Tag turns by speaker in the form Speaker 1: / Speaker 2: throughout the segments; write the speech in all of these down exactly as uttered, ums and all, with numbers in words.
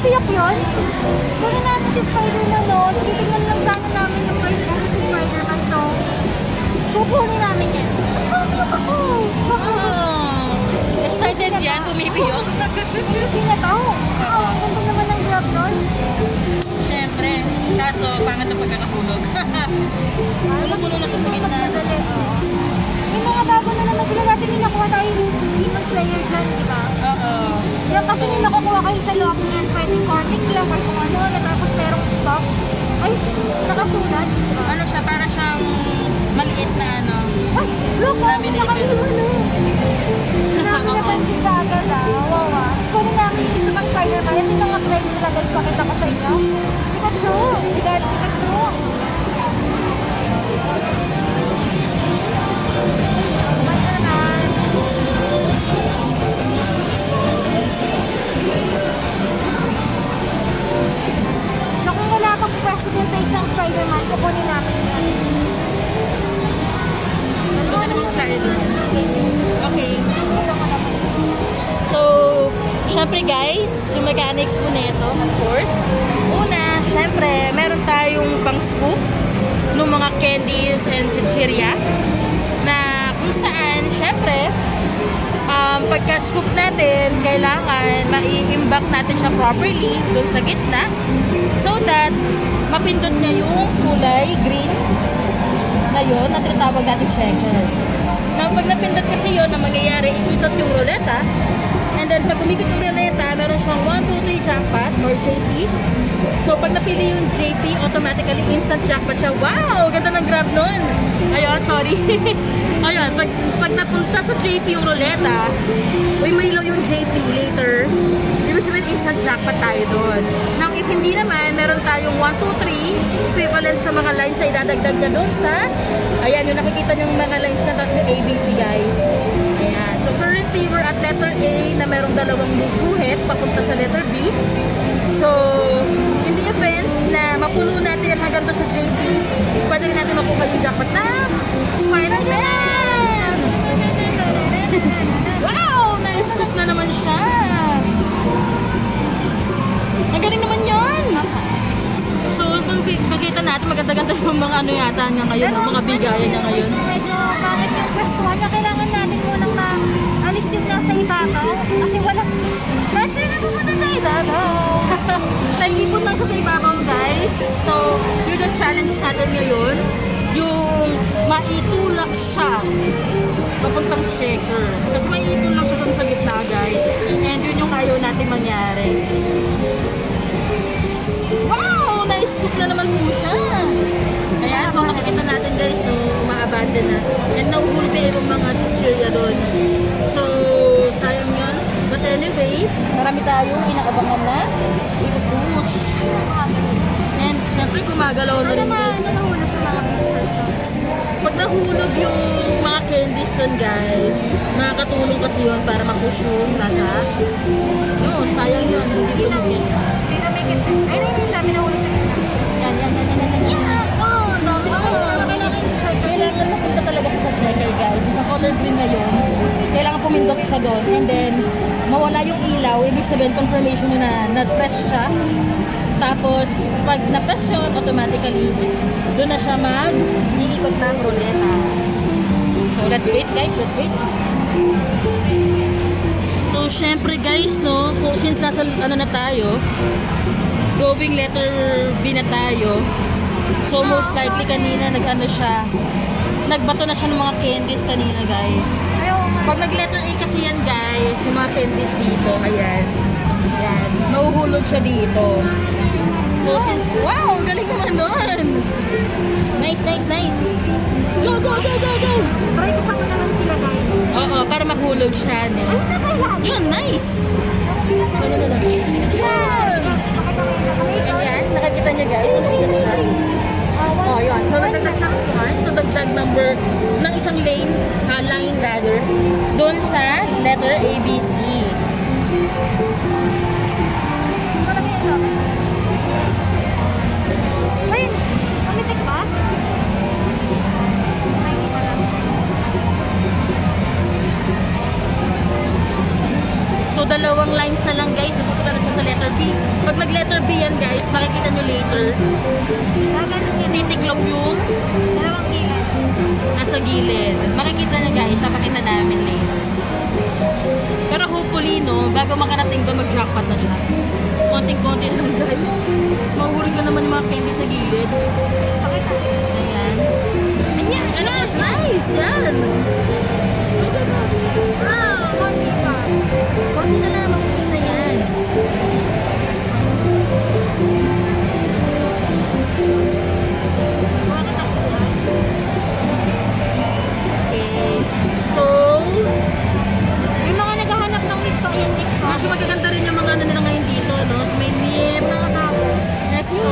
Speaker 1: Piyak yun? Kunin namin si Spider-Man, no? Titignan lang sana namin yung price kasi si Spider-Man, so kukunin namin yan.
Speaker 2: Oh, excited yan, pumipiyok.
Speaker 1: Hindi na to. Oh, ang ganda naman ng grab doon.
Speaker 2: Siyempre, kaso pangit ang pagkakahulog. Pulo-pulo na sa gitna.
Speaker 1: Yung mga bago na naman sila natin yung nakuha tayo yung Demon Slayer dyan, di ba?
Speaker 2: Oo.
Speaker 1: Yan kasi yung nakukuha kayo sa loob niyan, pwedeng corning lang or kung ano, tapos merong stock. Ay, nakasulat.
Speaker 2: Ano siya, para siyang maliit na ano.
Speaker 1: Ay, look, oh, nakakaliwan ano. Namin napansin ka agad ah, wow ah. Tapos kunin namin yung isa pang Spider-Man. Yan yung mga price nila guys, pakita ko sa inyo. Pikachu! Pikachu! Pikachu! So kung wala pang pwesto din sa isang Spider-Man, kukunin namin yan.
Speaker 2: Ito na yung slide doon. Okay. So, syempre guys, yung mechanics po nito, of course. Una, syempre, meron tayong pang scoop ng mga candies and chichirya na kung saan, syempre, um, pagka-scoop natin, kailangan mai-imbak natin siya properly dun sa gitna so that mapindot niya yung kulay green na yun na tinatawag natin checker. Now, pag napindot kasi yun, ang mangyayari, ikot yung ruleta. And then, pag umikot yung ruleta, meron siyang one, two, three jackpot or J P. So, pag napili yung J P, automatically instant jackpot siya. Wow! Ganda ng grab nun! Ayun, sorry. Ayun, pag, pag napunta sa J P yung ruleta, uy, may ilaw yung J P later, ibig sabihin instant jackpot tayo doon. Now, if hindi naman, meron tayong one, two, three, equivalent sa mga lines na idadagdag na doon sa, ayan, yung nakikita nyo yung mga lines na tapos yung A B C, guys. Ayan. So, currently, we're at letter A na merong dalawang guhit papunta sa letter B. So, in the event na mapuno natin yan hanggang doon sa J P, pwede rin natin makuha yung jackpot na Spider-Man! Wow! Na-scoop na naman siya! Ang galing naman yun! So, kung makita natin, maganda-ganda yung mga ano yata niya ngayon, yung mga bigayan niya ngayon.
Speaker 1: Medyo bakit yung pwestuhan niya, kailangan natin munang maalis yung nasa ibabaw. Kasi wala, pwede na pumunta sa ibabaw.
Speaker 2: Nag-ipon lang siya sa ibabaw, guys. So, yun ang challenge natin ngayon. Yung maitulak siya papuntang checker. Kasi maiipon lang siya sa gitna, guys. And yun yung ayaw natin mangyari. Wow! Na-scoop na naman po siya. Ayan, so nakikita natin guys, so ma-abandon na. And nauhuli pa yung mga chichirya doon. So, sayang yun. But anyway, marami tayong inaabangan na i-push. And syempre gumagalaw na rin guys. Pag nahulog yung mga candies doon guys, makakatulong kasi yun para ma-push yung nasa. No, sayang yun. Hindi namin.
Speaker 1: Hindi namin kita. Ay, hindi namin nahulog sa kita.
Speaker 2: Yan, yan, yan, yan, yan.
Speaker 1: Yeah! Oh, dami ko.
Speaker 2: Kailangan mapunta talaga sa checker guys. Sa color green ngayon, kailangan pumindot siya doon. And then, mawala yung ilaw. Ibig sabihin, confirmation na na-press siya. Tapos, pag na-press yun, automatically, doon na siya mag-iikot ng ruleta. So, let's wait guys. Let's wait. So, syempre guys, no, since nasa ano na tayo, going letter B na tayo, so most likely kanina nag-ano siya, nagbato na siya ng mga candies kanina guys. Pag nag-letter A kasi yan guys, yung mga candies dito, ayan, ayan, mahuhulog siya dito. So since, wow, galing naman nun. Nice, nice, nice. Go, go, go, go, go.
Speaker 1: Try ko saan ko naman sila guys.
Speaker 2: Oo, para mahulog siya. No?
Speaker 1: Ay, nakailan.
Speaker 2: Yun, nice. Ano na na? Yan! Ganyan, nakakita niya guys, so nakikita siya. Oh, yun. So, nagdagdag siya one. So, dagdag number ng isang lane, uh, line rather, doon sa letter A, B, C.
Speaker 1: Ay, umitik ba?
Speaker 2: So, dalawang lines na lang guys. Pupunta na siya sa letter letter B. Pag nag-letter B yan guys, makikita nyo later. Titiklop yung
Speaker 1: Dalawang gilid.
Speaker 2: nasa gilid. Makikita nyo guys, napakita namin later. Pero hopefully, no, bago makarating doon, mag-jackpot na siya. Konting-konti lang guys. Mahulog na naman yung mga candy sa gilid.
Speaker 1: Pakita.
Speaker 2: Ayan. Ayan, ano, nice! Yan!
Speaker 1: Ah, konti pa.
Speaker 2: Konti na lang, mag-push na yan.
Speaker 1: Bakit ako na?
Speaker 2: Okay. So,
Speaker 1: Yung mga naghahanap ng mix, so yung mix.
Speaker 2: medyo magaganda rin yung mga ano nila ngayon dito, no? So, may nip, X O.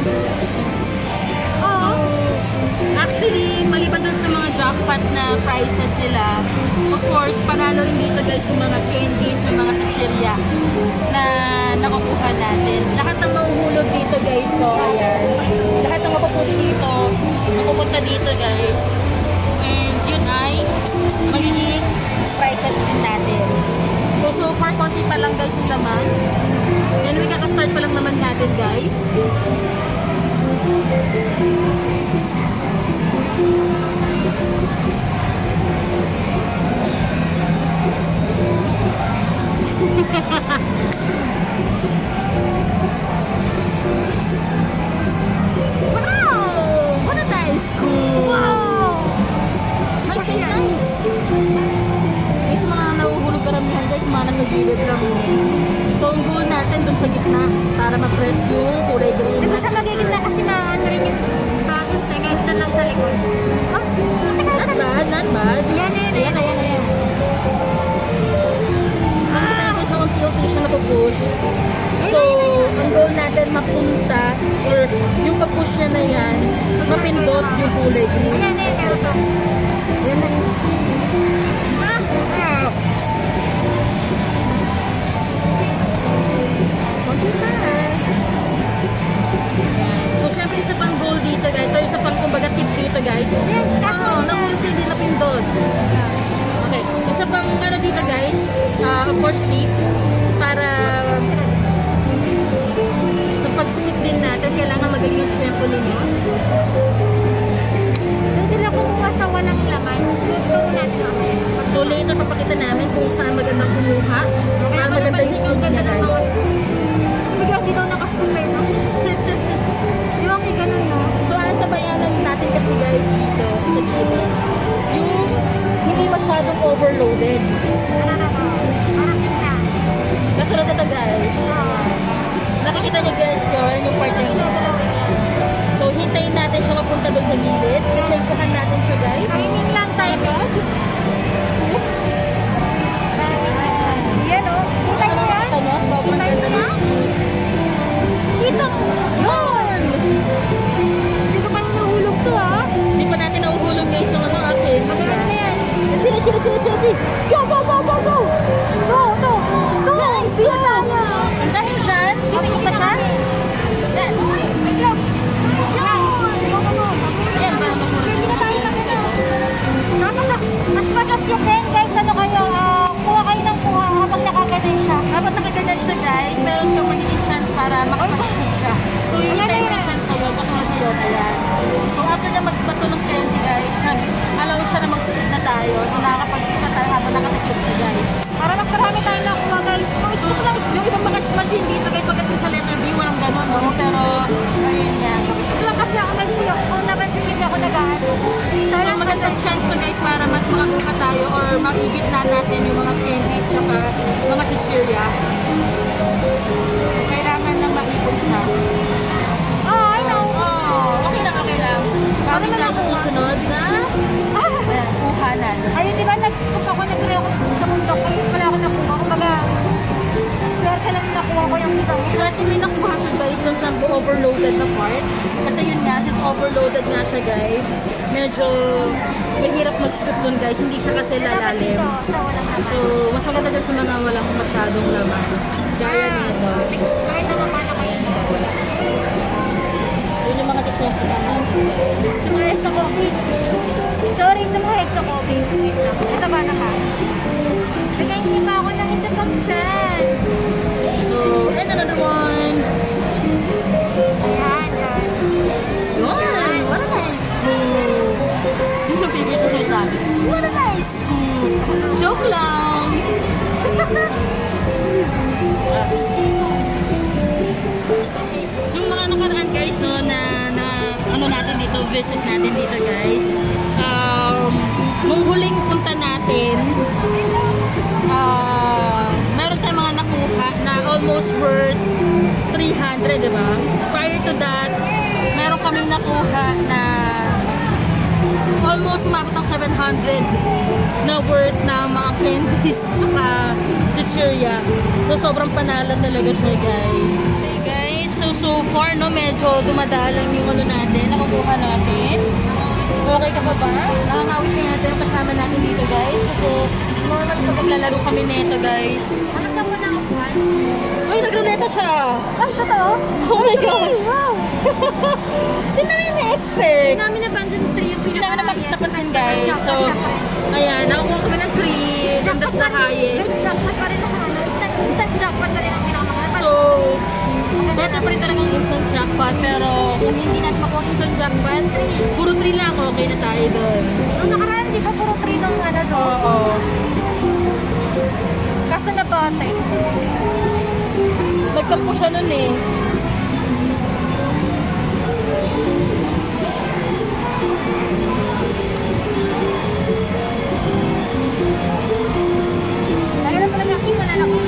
Speaker 1: Oo.
Speaker 2: Actually, maliban dun sa mga jackpot na prices nila, of course, panalo rin dito guys yung mga candies, yung mga chichirya na nakukuha natin. Lahat ng mahuhulog dito guys, so ayan. Lahat ng mapupush dito, mapupunta dito guys. And yun ay magiging prices din natin. So, so far, konti pa lang guys yung laman. And we kaka-start pa lang naman natin guys. Wow! What a nice school!
Speaker 1: Wow!
Speaker 2: Nice, nice, nice! Guys, mga nahuhulog karamihan guys, mga nasa gilid lang. So, ang goal natin dun sa gitna para ma-press yung kulay green.
Speaker 1: Diba siya magiging na kasi na ano rin yung bagos eh, kahit na lang sa likod. Oh, kasi kahit
Speaker 2: Not
Speaker 1: sa
Speaker 2: bad, not bad.
Speaker 1: Ayan, ayan,
Speaker 2: Ayan, ayan, ayan. Nakita guys na unti-unti siya napupush. So, ang goal natin mapunta or yung pag-push niya na yan, mapindot yung kulay green.
Speaker 1: Ayan, ayan, ayan. ito.
Speaker 2: Ayan na.
Speaker 1: Ah,
Speaker 2: Konti na. So, syempre isa pang goal dito guys, or isa pang kumbaga tip dito guys. Oo, nahulog siya hindi napindot. Okay, isa pang ano dito guys, uh, of course tip, para sa pag-skip din natin, kailangan magaling yung tempo ninyo.
Speaker 1: Doon sila kumuha sa walang laman. Ito natin mamaya.
Speaker 2: So later papakita namin kung saan magandang kumuha, para maganda yung skin niya guys.
Speaker 1: Mas biglang di daw nakaskumpay, no? Di ba may ganun, no?
Speaker 2: So ang tabayanan natin kasi guys dito sa gilid, yung hindi masyadong overloaded.
Speaker 1: Wala na ba? Parang kita.
Speaker 2: Katulad ito guys.
Speaker 1: Oo.
Speaker 2: Nakikita niyo guys yun, yung part na yun. So hintayin natin siya mapunta doon sa gilid. Checkpohan natin siya guys.
Speaker 1: Timing lang, timing. Yan, oh. Kita
Speaker 2: Ano
Speaker 1: niyo yan?
Speaker 2: nakita nyo? Sobrang ganda ng skin.
Speaker 1: Dito.
Speaker 2: Yun!
Speaker 1: Hindi ko pa hinuhulog to, ah.
Speaker 2: Hindi pa natin nahuhulog guys yung ano akin.
Speaker 1: Magaling na yan.
Speaker 2: Sino, sino, sino, sino, sino? Go, go, go, go, go!
Speaker 1: Go, go. Go.
Speaker 2: Nice,
Speaker 1: Dito
Speaker 2: go!
Speaker 1: tayo.
Speaker 2: Ang dahil dyan, titikot na siya. Yan.
Speaker 1: Yun. Go, go, go.
Speaker 2: Yan, para magulog.
Speaker 1: Hindi na tayo kasi na. Tapos, as, as much as you can, guys, ano kayo, ah, kuha kayo ng kuha habang nakaganin siya.
Speaker 2: Habang nakaganyan siya guys, meron kang magiging chance para makapag-shoot siya. So yung
Speaker 1: Ayan,
Speaker 2: time
Speaker 1: ayan.
Speaker 2: yung chance sa'yo, katulad sa'yo, ayan. So after na magbato ng candy guys, nag-allow siya na mag-split na tayo. So nakakapag-split na tayo habang nakatiklop siya guys.
Speaker 1: Para mas marami tayo nakuha, guys. Kung
Speaker 2: So lang, yung ibang mga machine dito guys, pagdating sa letter B, walang gano'n, no? Pero, ayun yan.
Speaker 1: Ito lang kasi ako guys, kung napansin hindi ako nag-ano.
Speaker 2: So magandang chance to guys para mas makakuha tayo or makigit na natin yung mga candies saka mga chichirya. Kailangan lang maipon siya.
Speaker 1: Oh, I know.
Speaker 2: Oh, okay lang, okay lang. Bakit
Speaker 1: Ano na
Speaker 2: lang
Speaker 1: nakuha?
Speaker 2: susunod na? Ayan, kuha na.
Speaker 1: Ayun, di ba, nag-scoop ako, nag-try ako sa mundo. Ayun pala ako nakuha. Kumbaga, swerte lang nakuha ko yung isang isa.
Speaker 2: So, hindi nakuha siya guys dun sa overloaded na part. Kasi yun nga, since overloaded nga siya guys, medyo mahirap mag-scoop dun guys. Hindi siya kasi
Speaker 1: Dapat
Speaker 2: lalalim.
Speaker 1: dito, sa walang
Speaker 2: So,
Speaker 1: naman.
Speaker 2: mas maganda dun sa mga walang masyadong laman. Gaya nito.
Speaker 1: Kahit na naman ako yun.
Speaker 2: Yun yung mga tips na natin.
Speaker 1: Sa mga extra coffee. Sorry, sa mga extra coffee. Wait lang. Ito ba naman? Bigay hindi pa ako ng isa pang chance.
Speaker 2: So, and another one. visit natin dito, guys. Um, nung huling punta natin, uh, meron tayong mga nakuha na almost worth three hundred, diba? Prior to that, meron kaming nakuha na almost umabot ng seven hundred na worth na mga candies at saka chichirya. So, sobrang panalo talaga siya, guys. Okay, guys. So, so far, no, medyo dumadalang yung ano natin, nakukuha natin. Okay ka pa ba? Nakakawit na natin yung kasama natin dito, guys. Kasi, normal pag naglalaro kami nito, guys.
Speaker 1: Hanap ka muna ako, Juan.
Speaker 2: Uy, nagruleta siya!
Speaker 1: Ay, totoo?
Speaker 2: Oh my gosh!
Speaker 1: Wow!
Speaker 2: Hindi namin na-expect.
Speaker 1: Hindi namin napansin three yung
Speaker 2: Hindi namin
Speaker 1: pinaka-highest.
Speaker 2: napansin, guys. So, ayan, nakukuha kami ng three. And that's the highest.
Speaker 1: Jackpot pa rin ako. Instant, instant jackpot pa rin ang pinakamahal.
Speaker 2: So, better pa rin talaga yung instant jackpot. Pero, kung hindi natin makuha instant jackpot, puro three lang. Okay na tayo doon.
Speaker 1: Nung nakaraan, di ba puro three nung ano doon?
Speaker 2: Oo.
Speaker 1: Kaso na bate.
Speaker 2: Nagkampo siya nun eh.
Speaker 1: Lagyan na pala ng king na lang.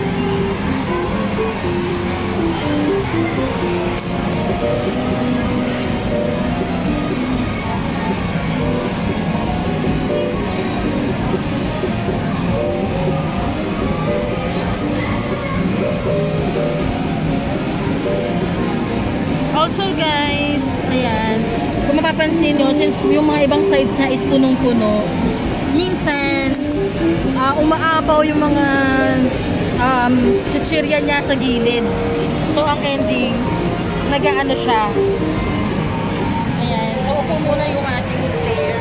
Speaker 2: Also guys, ayan, kung mapapansin nyo, since yung mga ibang sides na is punong-puno, minsan, uh, umaapaw yung mga um, chichirya niya sa gilid. So, ang ending, nag-ano siya. Ayan, so upo muna yung ating player.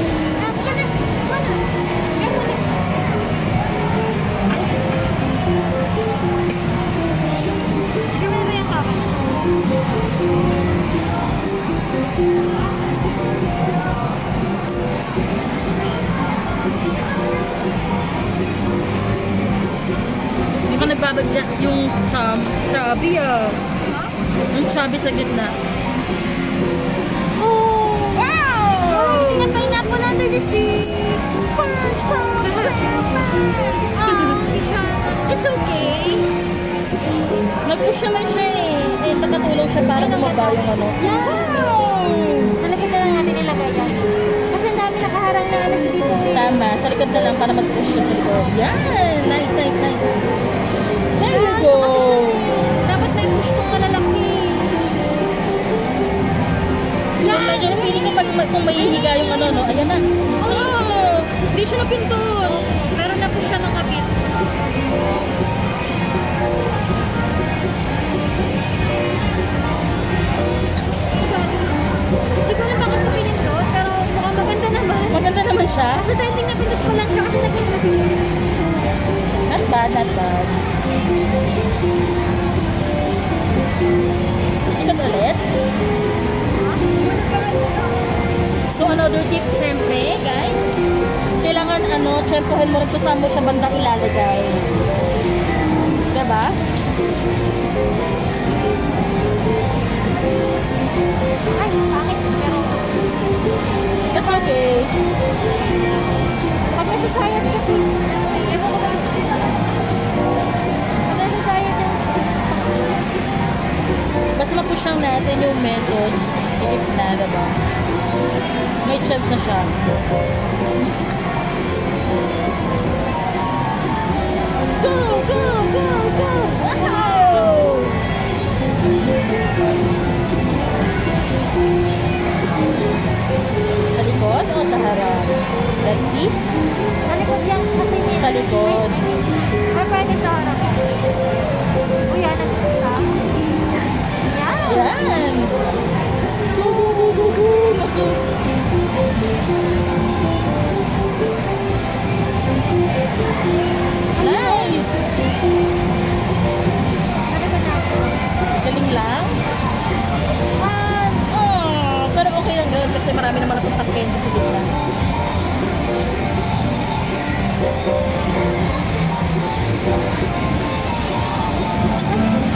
Speaker 2: Hindi ka nagbabagya yung chub, chubby ah. Yung chubby sa gitna.
Speaker 1: Oh!
Speaker 2: Wow!
Speaker 1: Tingnan pineapple under the sea. Sponge, sponge, sponge. It's okay.
Speaker 2: Nag-push naman siya eh. Eh, nakatulong siya para bumaba yung ano.
Speaker 1: Wow! Sa likod na lang natin ilagay yan. Kasi ang dami nakaharang na ano sa dito eh.
Speaker 2: Tama, sa likod na lang para mag-push siya dito. Yan! Nice, nice, nice. There you go!
Speaker 1: Dapat may push kong malalaki.
Speaker 2: So, medyo feeling ko pag kung mahihiga yung ano, no? Ayan na. Oh! Hindi siya napindot.
Speaker 1: Pero na-push siya ng kapit. Hindi ko na bakit ko pinindot, pero mukhang maganda naman.
Speaker 2: Maganda naman siya.
Speaker 1: Kasi testing na pindot ko lang siya kasi nagpindot.
Speaker 2: Not bad, not bad. Ikot ulit. So, another tip, siyempre, guys. Kailangan, ano, tsempohin mo rin kung saan mo siya bandang ilalagay. Diba?
Speaker 1: Ay, pangit. Pero,
Speaker 2: That's okay.
Speaker 1: pag nasasayad kasi, ewan ko ba? Pag nasasayad yung
Speaker 2: Basta mapush lang natin yung mentos. Ikip na, diba? May chance na siya. Go, go, go, go! Wow! Sa likod o sa harap? Let's see.
Speaker 1: sa likod yan kasi hindi.
Speaker 2: Sa likod.
Speaker 1: Ay, pwede sa harap. O yan, nag-isa. Yan.
Speaker 2: Yan! Go, go, go, go, go! Naku. Nice!
Speaker 1: Nalagyan natin.
Speaker 2: Galing lang.
Speaker 1: One.
Speaker 2: Oh, pero okay lang gawin kasi marami naman akong candy sa gitna.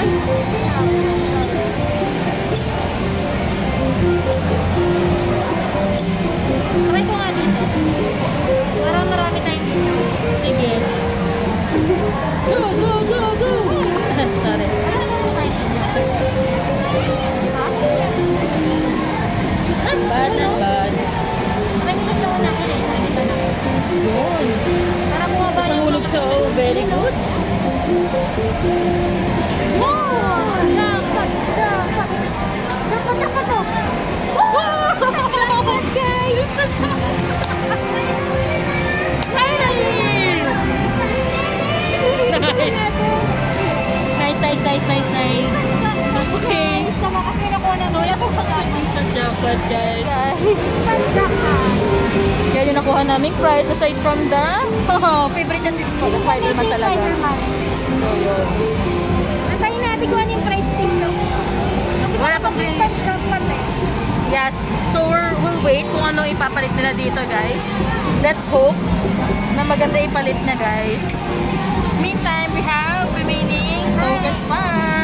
Speaker 1: Ay, Wow! Jackpot! Jackpot! Jackpot! Jackpot to! Jackpot, guys!
Speaker 2: Finally! Nice, nice, nice, nice, nice. Okay.
Speaker 1: Guys, tama kasi may nakuha na
Speaker 2: Wala po pag-amin sa jackpot, guys.
Speaker 1: Jackpot!
Speaker 2: Kaya yung nakuha naming prize aside from the oh, favorite na sis ko, the Spider-Man talaga.
Speaker 1: Spider-Man.
Speaker 2: So, yun.
Speaker 1: Antayin natin kung ano yung price dito. Kasi
Speaker 2: Wala
Speaker 1: baka
Speaker 2: pang
Speaker 1: mag-instant jackpot eh.
Speaker 2: Yes. So, we're, we'll wait kung ano ipapalit nila dito, guys. Let's hope na maganda ipalit na, guys. Meantime, we have remaining tokens pa.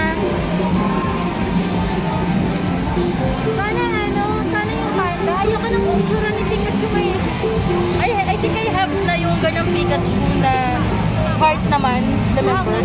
Speaker 1: Sana ano, sana yung panda. Ayoko ng picture ni Pikachu ngayon.
Speaker 2: I, I think I have na yung ganyang Pikachu na heart naman, remember?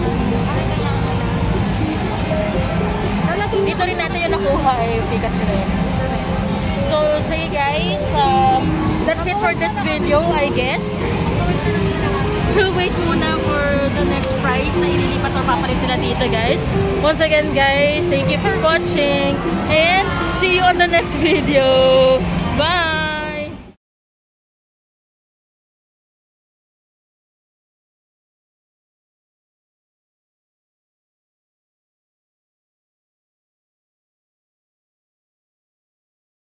Speaker 2: Dito rin natin yung nakuha eh, yung Pikachu na yun. So, sige guys, um, that's it for this video, I guess. We'll wait muna for the next prize na ililipat o papalit nila dito, guys. Once again, guys, thank you for watching and see you on the next video. Bye!